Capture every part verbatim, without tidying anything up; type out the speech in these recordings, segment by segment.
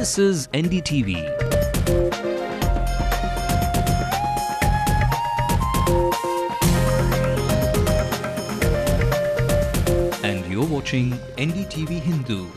This is N D T V. And you're watching N D T V Hindu.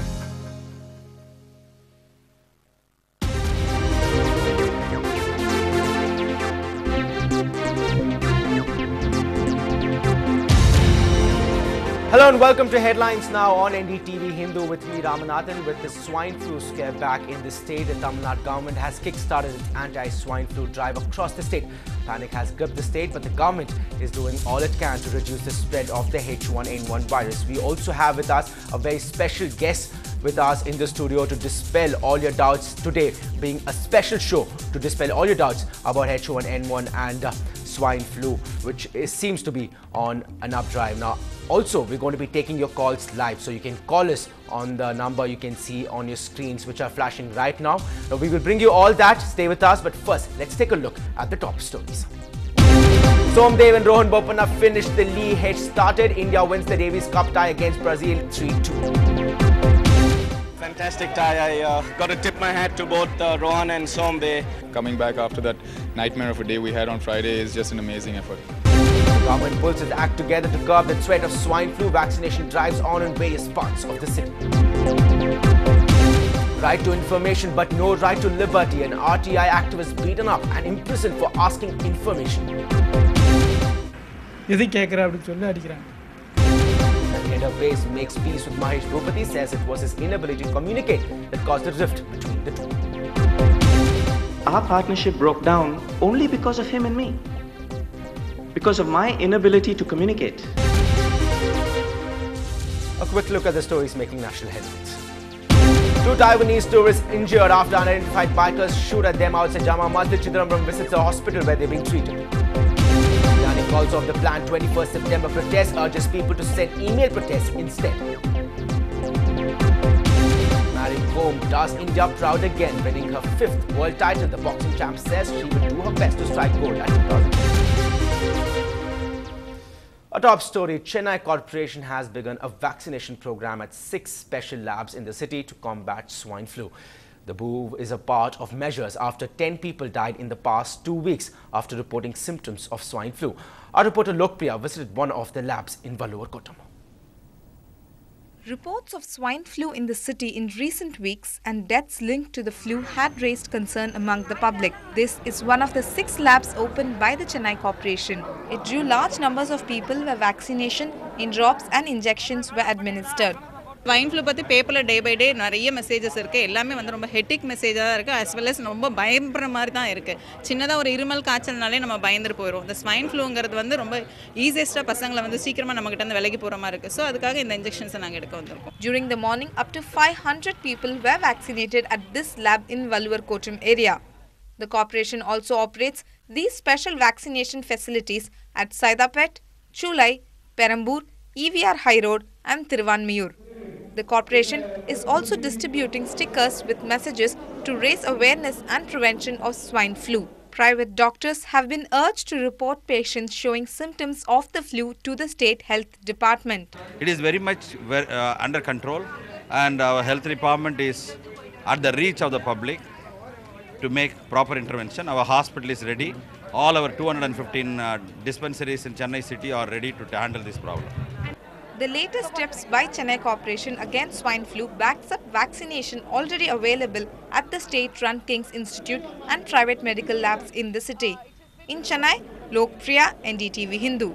Hello and welcome to Headlines Now on N D T V Hindu with me Ramanathan. With the swine flu scare back in the state, the Tamil Nadu government has kick-started its anti-swine flu drive across the state. Panic has gripped the state, but the government is doing all it can to reduce the spread of the H one N one virus. We also have with us a very special guest with us in the studio to dispel all your doubts today, being a special show to dispel all your doubts about H one N one and uh, swine flu, which is, seems to be on an updrive now. Also, we're going to be taking your calls live, so you can call us on the number you can see on your screens, which are flashing right now. Now, we will bring you all that. Stay with us, but first, let's take a look at the top stories. Somdev and Rohan Bopanna finished the league. H started. India wins the Davis Cup tie against Brazil three two. Fantastic tie. I uh, got to tip my hat to both uh, Rohan and Somdev. Coming back after that nightmare of a day we had on Friday is just an amazing effort. The government pulls its act together to curb the threat of swine flu. Vaccination drives on in various parts of the city. Right to information but no right to liberty. An R T I activist beaten up and imprisoned for asking information. எதை கேக்குற அப்படி சொல்லி அடிக்குறாங்க. Header Base makes peace with Mahesh Bhupati, says it was his inability to communicate that caused the rift between the two. Our partnership broke down only because of him and me. Because of my inability to communicate. A quick look at the stories making national headlines. Two Taiwanese tourists injured after unidentified bikers shoot at them outside Jama Masjid. Chidambaram visits a hospital where they're being treated. Adani calls off the planned twenty-first September protest, urges people to send email protests instead. Mary Kom does India proud again, winning her fifth world title. The boxing champ says she will do her best to strike gold at two thousand. A top story, Chennai Corporation has begun a vaccination program at six special labs in the city to combat swine flu. The move is a part of measures after ten people died in the past two weeks after reporting symptoms of swine flu. Our reporter Lokpriya visited one of the labs in Vellore Kottama. Reports of swine flu in the city in recent weeks and deaths linked to the flu had raised concern among the public. This is one of the six labs opened by the Chennai Corporation. It drew large numbers of people where vaccination in drops and injections were administered. Swine flu பத்தி பேப்பர்ல day by day நிறைய messages இருக்கு. எல்லாமே வந்து ரொம்ப hectic மெசேஜா இருக்கு, as well as ரொம்ப பயப்படுற மாதிரி தான் இருக்கு. சின்னதா ஒரு இருமல் காய்ச்சல்னாலே நம்ம பயந்துட்டு போயிரோம். இந்த ஸ்வைன் ஃப்ளூங்கிறது வந்து ரொம்ப ஈஸியஸ்டா பசங்களை வந்து சீக்கிரமா நம்ம கிட்ட இருந்து விலகி போற மாதிரி இருக்கு. சோ அதுக்காக இந்த இன்ஜெக்ஷன்ஸ் நாங்க எடுக்க வந்திருக்கோம். During the morning, up to five hundred people were vaccinated at this lab in Vellore Kottayam area. The corporation also operates these special vaccination facilities at Saidapet, Chulai, Perambur, E V R High Road and Thiruvanmiyur. The corporation is also distributing stickers with messages to raise awareness and prevention of swine flu. Private doctors have been urged to report patients showing symptoms of the flu to the state health department. It is very much uh, under control, and our health department is at the reach of the public to make proper intervention. Our hospital is ready. All our two hundred fifteen uh, dispensaries in Chennai city are ready to handle this problem. The latest steps by Chennai Corporation against swine flu backs up vaccination already available at the state-run King's Institute and private medical labs in the city. In Chennai, Lokpriya, N D T V Hindu.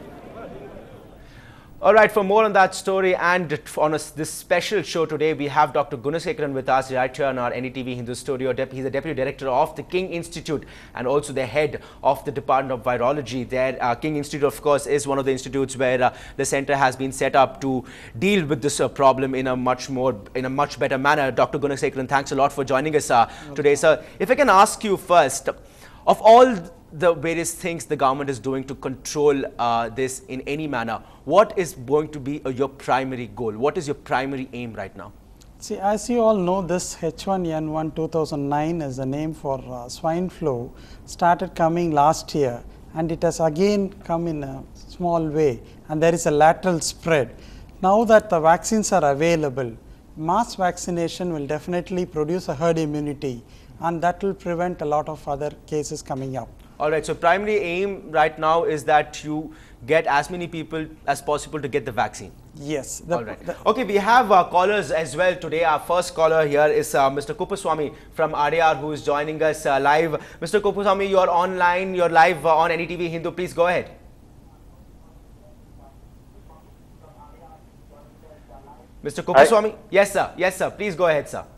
All right, for more on that story and on a, this special show today, we have Doctor Gunasekaran with us right here in our N D T V Hindu studio. He's the Deputy Director of the King Institute and also the head of the Department of Virology there. Uh, King Institute, of course, is one of the institutes where uh, the center has been set up to deal with this uh, problem in a much more, in a much better manner. Doctor Gunasekaran, thanks a lot for joining us uh, today, sir. If I can ask you first, of all the various things the government is doing to control uh, this in any manner, what is going to be uh, your primary goal? What is your primary aim right now? See, as you all know, this H one N one two thousand nine is the name for uh, swine flu, started coming last year, and it has again come in a small way, and there is a lateral spread. Now that the vaccines are available, mass vaccination will definitely produce a herd immunity, and that will prevent a lot of other cases coming up. All right, so primary aim right now is that you get as many people as possible to get the vaccine. Yes. The, All right. the, okay, we have uh, callers as well today. Our first caller here is uh, Mister Kuppuswamy from R A R, who is joining us uh, live. Mister Kuppuswamy, you're online, you're live uh, on N D T V Hindu. Please go ahead. Mister Kuppuswamy? Yes, sir. Yes, sir. Please go ahead, sir.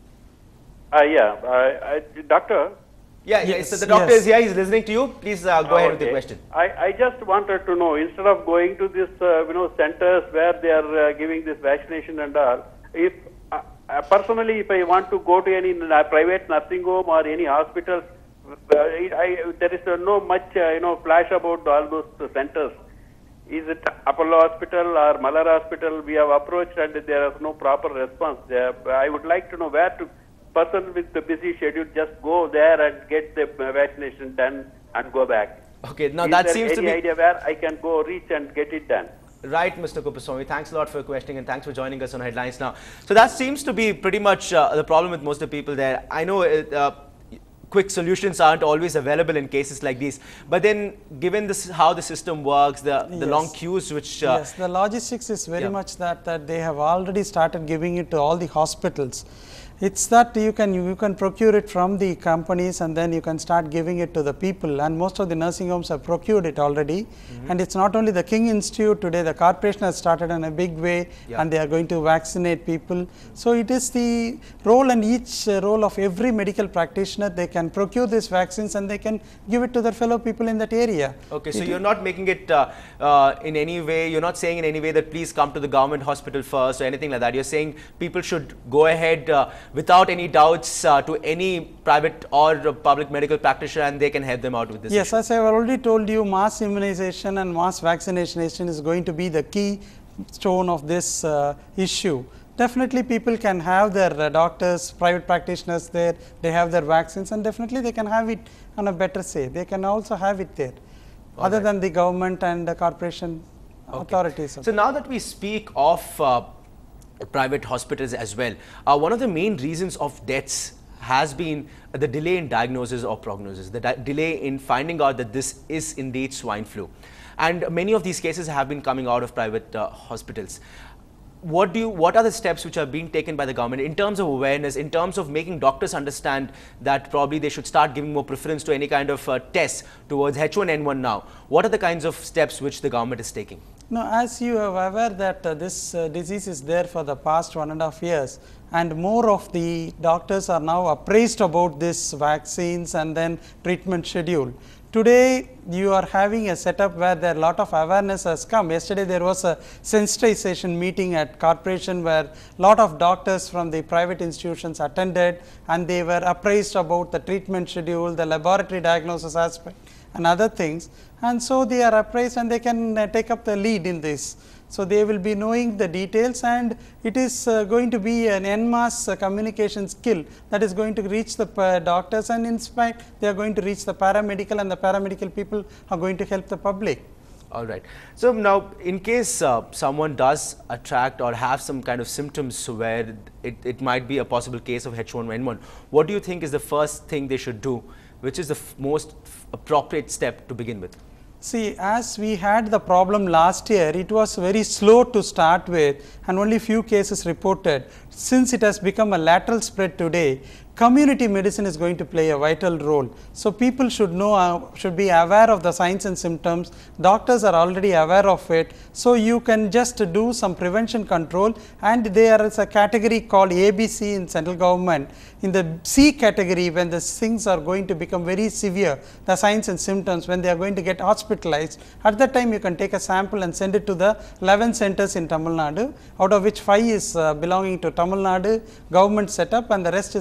Uh, yeah, uh, I, doctor. Yeah, yes, so the doctor yes. is here. He's listening to you. Please uh, go Oh, ahead okay. with the question. I, I just wanted to know, instead of going to this, uh, you know, centers where they are uh, giving this vaccination and all, if uh, uh, personally, if I want to go to any uh, private nursing home or any hospital, uh, I, there is uh, no much, uh, you know, flash about all those uh, centers. Is it Apollo Hospital or Malhar Hospital? We have approached and there is no proper response. Uh, I would like to know where to. Person with the busy schedule just go there and get the vaccination done and go back. Okay, now Is that there seems to any be idea where I can go reach and get it done? right, Mister Kuppuswamy. Thanks a lot for your questioning and thanks for joining us on Headlines Now. So that seems to be pretty much uh, the problem with most of the people there. I know it, uh, quick solutions aren't always available in cases like these, but then given this how the system works, the the Yes. long queues which uh, yes, the logistics is very yeah. much that, that they have already started giving it to all the hospitals. It's that you can you can procure it from the companies and then you can start giving it to the people, and most of the nursing homes have procured it already. Mm-hmm. And it's not only the King Institute today, the corporation has started in a big way, yeah. and they are going to vaccinate people. So it is the role and each uh, role of every medical practitioner. They can procure these vaccines and they can give it to their fellow people in that area. Okay, it so you're not making it uh, uh, in any way, you're not saying in any way that please come to the government hospital first or anything like that. You're saying people should go ahead uh, without any doubts uh, to any private or uh, public medical practitioner and they can help them out with this Yes, issue. as I have already told you, mass immunization and mass vaccination is going to be the key stone of this uh, issue. Definitely people can have their uh, doctors, private practitioners there, they have their vaccines, and definitely they can have it on a better say. They can also have it there, All other right. than the government and the corporation okay. authorities. So now that we speak of uh, private hospitals as well, uh, one of the main reasons of deaths has been the delay in diagnosis or prognosis, the delay in finding out that this is indeed swine flu. And many of these cases have been coming out of private uh, hospitals. What do you, what are the steps which are being taken by the government in terms of awareness, in terms of making doctors understand that probably they should start giving more preference to any kind of uh, tests towards H one N one now? What are the kinds of steps which the government is taking? No, as you are aware that uh, this uh, disease is there for the past one and a half years, and more of the doctors are now appraised about this vaccines and then treatment schedule. Today you are having a setup where there a lot of awareness has come. Yesterday there was a sensitization meeting at corporation where a lot of doctors from the private institutions attended, and they were appraised about the treatment schedule, the laboratory diagnosis aspect and other things, and so they are appraised and they can uh, take up the lead in this. So they will be knowing the details, and it is uh, going to be an en masse uh, communication skill that is going to reach the uh, doctors, and in fact they are going to reach the paramedical, and the paramedical people are going to help the public. All right. So now in case uh, someone does attract or have some kind of symptoms where it, it might be a possible case of H one N one, what do you think is the first thing they should do? Which is the f most f appropriate step to begin with? See, as we had the problem last year, it was very slow to start with and only few cases reported. Since it has become a lateral spread today, community medicine is going to play a vital role. So people should know, uh, should be aware of the signs and symptoms. Doctors are already aware of it. So you can just do some prevention control, and there is a category called A B C in central government. In the C category, when the things are going to become very severe, the signs and symptoms, when they are going to get hospitalized, at that time you can take a sample and send it to the eleven centers in Tamil Nadu, out of which five is uh, belonging to Tamil Nadu government setup and the rest is for the private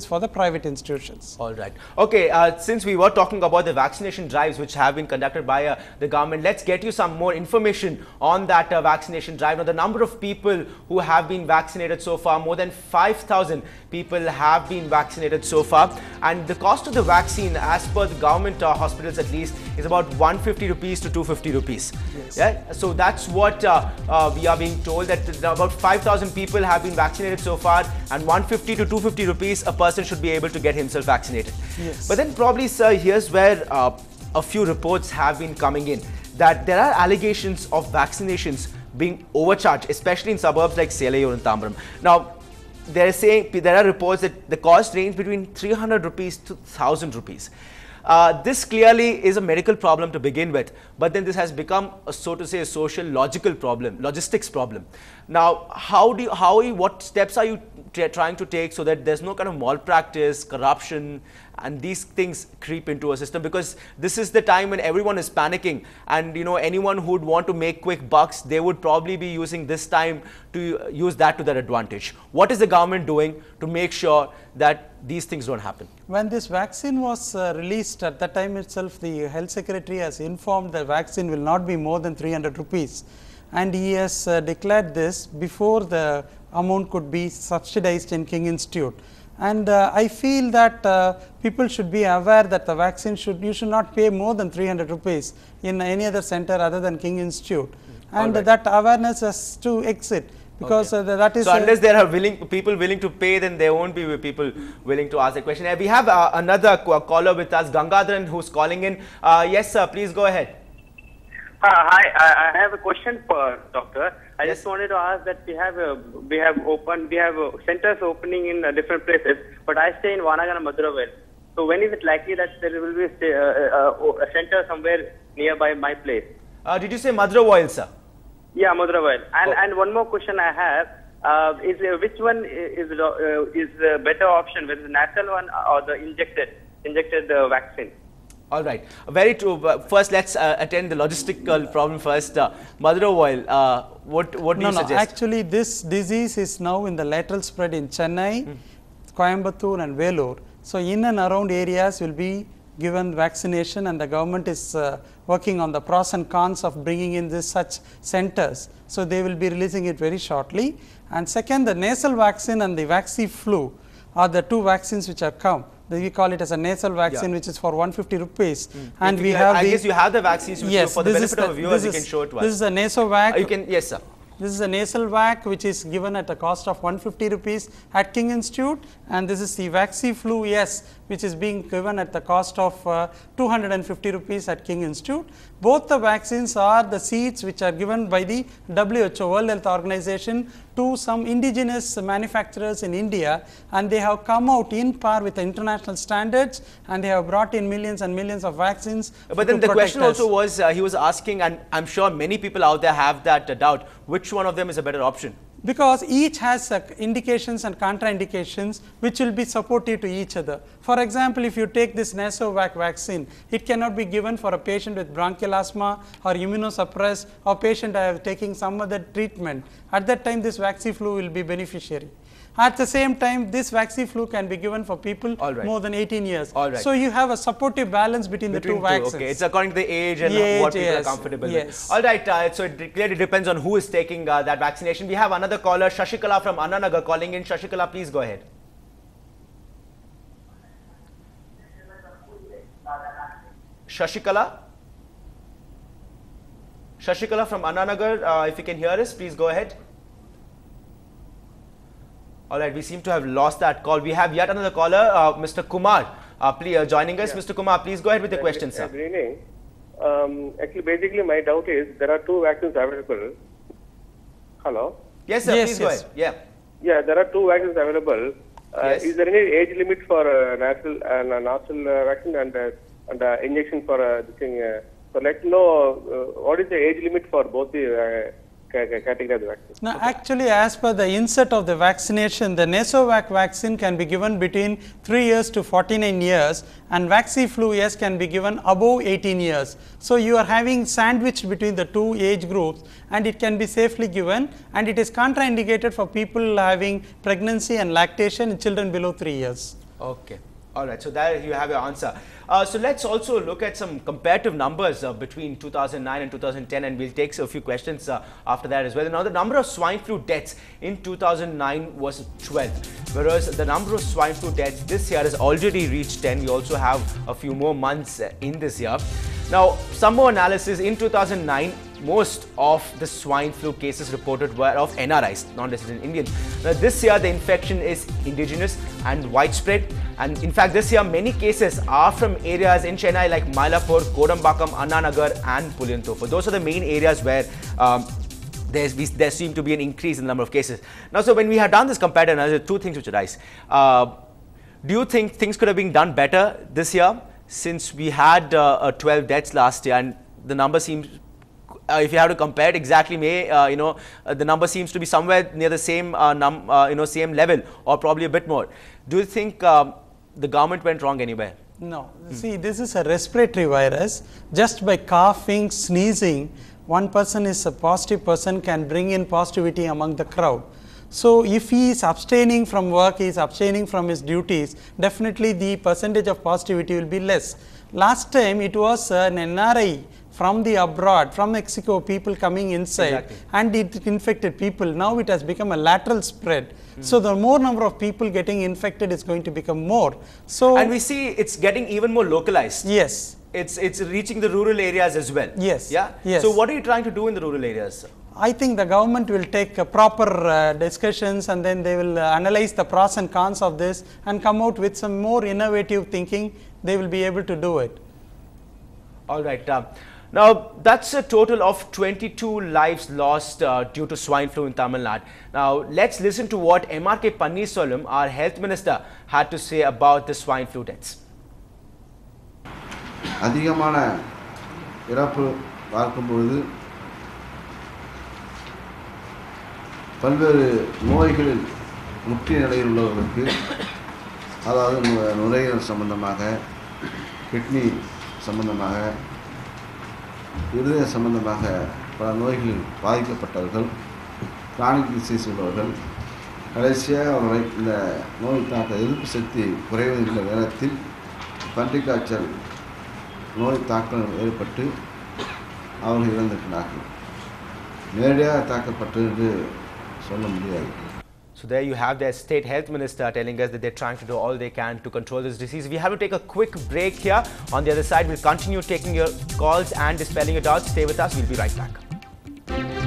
private institutions. All right. Okay, uh, since we were talking about the vaccination drives which have been conducted by uh, the government, let's get you some more information on that uh, vaccination drive. Now, the number of people who have been vaccinated so far, more than five thousand people have been vaccinated so far. And the cost of the vaccine, as per the government uh, hospitals at least, is about one hundred fifty rupees to two hundred fifty rupees. Yes. Yeah? So that's what uh, uh, we are being told, that about five thousand people have been vaccinated so far, and one hundred fifty to two hundred fifty rupees a person should be able to get himself vaccinated. Yes. But then probably, sir, here's where uh, a few reports have been coming in, that there are allegations of vaccinations being overcharged, especially in suburbs like Selayur and Tambaram. Now, they're saying, there are reports that the cost range between three hundred rupees to one thousand rupees. Uh, this clearly is a medical problem to begin with, but then this has become, a, so to say, a social logical problem, logistics problem. Now, how do you, how you, what steps are you trying to take so that there's no kind of malpractice, corruption, and these things creep into a system? Because this is the time when everyone is panicking, and you know, anyone who would want to make quick bucks, they would probably be using this time to use that to their advantage. What is the government doing to make sure that these things don't happen? When this vaccine was uh, released, at that time itself, the health secretary has informed the vaccine will not be more than three hundred rupees. And he has uh, declared this before the amount could be subsidized in King Institute. And uh, I feel that uh, people should be aware that the vaccine should, you should not pay more than three hundred rupees in any other center other than King Institute. And right. that awareness has to exit. Because okay. uh, that is. So unless there are willing people willing to pay, then there won't be people willing to ask a question. Uh, we have uh, another caller with us, Gangadharan, who's calling in. Uh, yes, sir. Please go ahead. Uh, hi, I, I have a question for doctor. I yes. just wanted to ask that we have uh, we have opened we have uh, centers opening in uh, different places, but I stay in Vanagar and Madurai. So when is it likely that there will be a, uh, uh, a center somewhere nearby my place? Uh, did you say Madurai, sir? Yeah, Madurai. And oh. and one more question I have uh, is uh, which one is uh, is the better option, whether the nasal one or the injected injected uh, vaccine? All right, very true. First, let's uh, attend the logistical problem first. Uh, Madurai, uh, what what do no, you no, suggest? Actually, this disease is now in the lateral spread in Chennai, mm. Coimbatore, and Vellore. So in and around areas will be given vaccination, and the government is uh, working on the pros and cons of bringing in this such centers. So they will be releasing it very shortly. And second, the nasal vaccine and the Vacciflu are the two vaccines which have come. We call it as a nasal vaccine, yeah. which is for one hundred fifty rupees. Mm. And if we have, I the, guess you have the vaccines. Yes, for the benefit the, of viewers, you is, can show it to us. This is a Nasovac. Uh, you can, yes, sir. This is a nasal vac which is given at a cost of one hundred fifty rupees at King Institute, and this is the Vacciflu S, which is being given at the cost of uh, two hundred fifty rupees at King Institute. Both the vaccines are the seeds which are given by the W H O, World Health Organization, to some indigenous manufacturers in India, and they have come out in par with the international standards, and they have brought in millions and millions of vaccines. But then the question us. also was, uh, he was asking, and I'm sure many people out there have that uh, doubt, which one of them is a better option? Because each has uh, indications and contraindications which will be supportive to each other. For example, if you take this Nasovac vaccine, it cannot be given for a patient with bronchial asthma or immunosuppressed, or patient uh, taking some other treatment. At that time, this Vacciflu will be beneficiary. At the same time, this Vacciflu can be given for people right. more than eighteen years. All right. So you have a supportive balance between, between the two, two vaccines. Okay, it's according to the age and the age, what people yes. are comfortable yes. with. All right, uh, so it clearly depends on who is taking uh, that vaccination. We have another caller, Shashikala from Annanagar, calling in. Shashikala, please go ahead. Shashikala? Shashikala from Annanagar, uh, if you can hear us, please go ahead. All right, we seem to have lost that call. We have yet another caller, uh, Mister Kumar, uh, please, uh, joining us. Yeah. Mister Kumar, please go ahead with the yeah, question, sir. Good evening. Um, actually, basically, my doubt is there are two vaccines available. Hello? Yes, sir, yes, please yes. go ahead. Yeah. Yeah, there are two vaccines available. Uh, yes. Is there any age limit for uh, nasal, uh, nasal uh, vaccine and, uh, and uh, injection for uh, the thing? Uh, so, let's know uh, what is the age limit for both the uh, category of the vaccine. Now, okay. actually, as per the insert of the vaccination, the Nasovac vaccine can be given between three years to forty-nine years, and Vacciflu S can be given above eighteen years. So, you are having sandwiched between the two age groups, and it can be safely given, and it is contraindicated for people having pregnancy and lactation in children below three years. Okay. All right, so there you have your answer. Uh, so let's also look at some comparative numbers uh, between two thousand nine and two thousand ten, and we'll take a few questions uh, after that as well. Now, the number of swine flu deaths in two thousand nine was twelve, whereas the number of swine flu deaths this year has already reached ten. We also have a few more months uh, in this year. Now, some more analysis. In two thousand nine, most of the swine flu cases reported were of N R Is, non-resident Indians. Now, this year the infection is indigenous and widespread, and in fact this year many cases are from areas in Chennai like Mylapore, Kodambakam, Anna Nagar and Pulianthopu. Those are the main areas where um, There's, there seemed to be an increase in the number of cases. Now, so when we have done this comparative analysis, two things which arise. Uh, do you think things could have been done better this year, since we had uh, uh, twelve deaths last year, and the number seems, uh, if you have to compare it exactly, may uh, you know, uh, the number seems to be somewhere near the same uh, num, uh, you know, same level, or probably a bit more. Do you think um, the government went wrong anywhere? No. Hmm. See, this is a respiratory virus. Just by coughing, sneezing, one person is a positive person can bring in positivity among the crowd. So, if he is abstaining from work, he is abstaining from his duties, definitely the percentage of positivity will be less. Last time it was an N R I from the abroad, from Mexico, people coming inside, exactly, and it infected people. Now it has become a lateral spread. Mm. So, the more number of people getting infected is going to become more. So, and we see it's getting even more localized. Yes. It's, it's reaching the rural areas as well. Yes. Yeah? Yes. So, what are you trying to do in the rural areas? I think the government will take uh, proper uh, discussions, and then they will uh, analyze the pros and cons of this and come out with some more innovative thinking. They will be able to do it. All right. Uh, now, that's a total of twenty-two lives lost uh, due to swine flu in Tamil Nadu. Now, let's listen to what M R K Panneerselvam, our health minister, had to say about the swine flu deaths. அதிகமான இறப்பு பார்க்கும் பொழுது பல்வேறு நோய்களில் முற்றிய நிலையில் உள்ளவர்களுக்கு, அதாவது நுரையீரல் சம்பந்தமாக, கிட்னி சம்பந்தமாக, இருதய சம்பந்தமாக பல நோய்களில் பாதிக்கப்பட்டவர்கள், கிரானிக் டிசீஸ் உள்ளவர்கள், கடைசியாக அவர்களை இந்த நோய் தாக்க எதிர்ப்பு சக்தி குறைவதில் நேரத்தில் பன்றிக் காய்ச்சல் நோய் தாக்கம் ஏற்பட்டு அவர்கள் இறந்திருக்கிறார்கள். நேரடியாக தாக்கப்பட்டு என்று சொல்ல முடியாது. So there you have their state health minister telling us that they're trying to do all they can to control this disease. We have to take a quick break here. On the other side, we'll continue taking your calls and dispelling your doubts. Stay with us. We'll be right back.